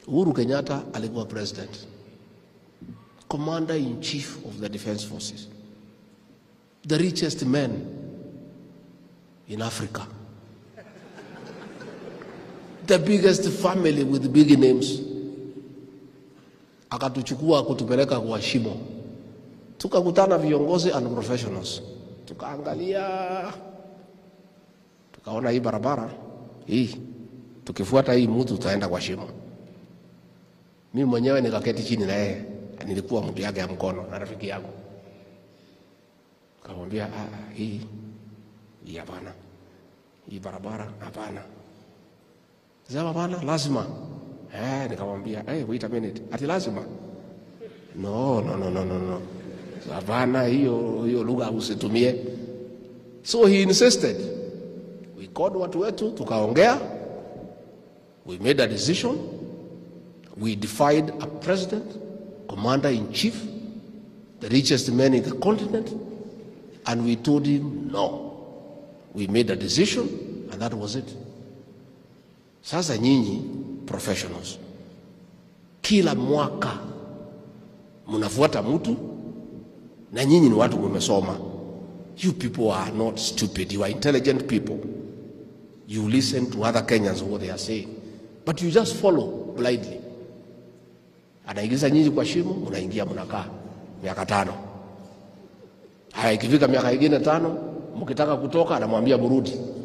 Uhuru Kenyatta alikuwa president, commander-in-chief of the defense forces, the richest man in Africa, the biggest family with big names. Akatuchukua kutupeleka kwa shimo, tukakutana viongozi and professionals, tukaangalia, tukaona hii barabara hii, tukifuata hii mtu tutaenda kwa shimo. Mimi mwenyewe nikaketi chini na yeye, nilikuwa mtu yake ya mkono na rafiki yangu, akamwambia hii hapana, hii barabara hapana. Sasa hapana, lazima. Nikamwambia wait a minute, ati lazima? No. Hapana, hiyo lugha usitumie. So he insisted. We called watu wetu, tukaongea, we made a decision. We defied a president, commander-in-chief, the richest man in the continent, and we told him no. We made a decision, and that was it. Sasa nyinyi professionals, kila mwaka mnafuata mtu, na nyinyi ni watu mmesoma. You people are not stupid, you are intelligent people. You listen to other Kenyans what they are saying, but you just follow blindly. Anaingiza nyinyi kwa shimo, unaingia mnakaa miaka 5. Ikifika miaka ingine 5, mkitaka kutoka anamwambia burudi.